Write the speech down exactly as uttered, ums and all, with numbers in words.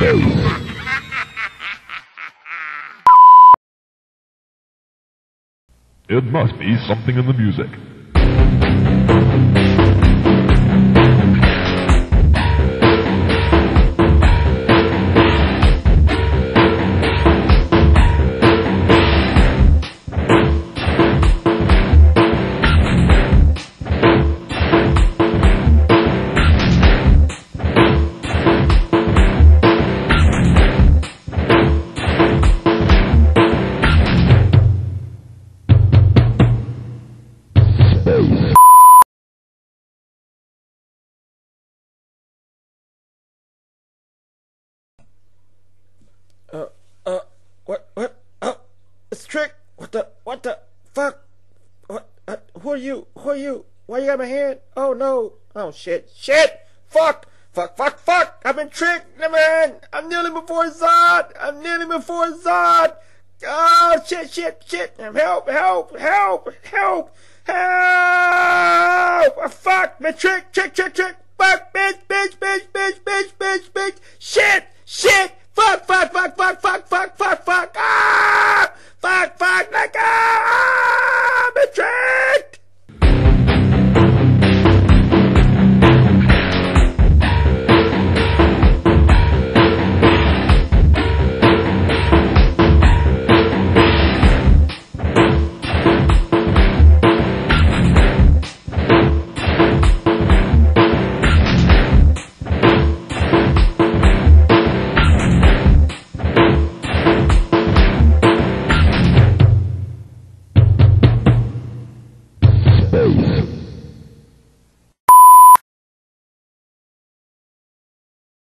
It must be something in the music. Uh, uh, what, what, oh, it's Trick, what the, what the, fuck, what, uh, who are you, who are you, why you got my hand, oh no, oh shit, shit, fuck, fuck, fuck, fuck, I've been tricked, man, I'm kneeling before Zod, I'm kneeling before Zod, oh shit, shit, shit, help, help, help, help, help, oh, fuck, man, trick, trick, trick, trick, fuck, bitch, bitch, bitch, bitch, bitch, bitch, bitch, shit, shit, fuck, fuck, fuck, fuck, fuck, fuck, fuck, fuck, ah, fuck, fuck, let go.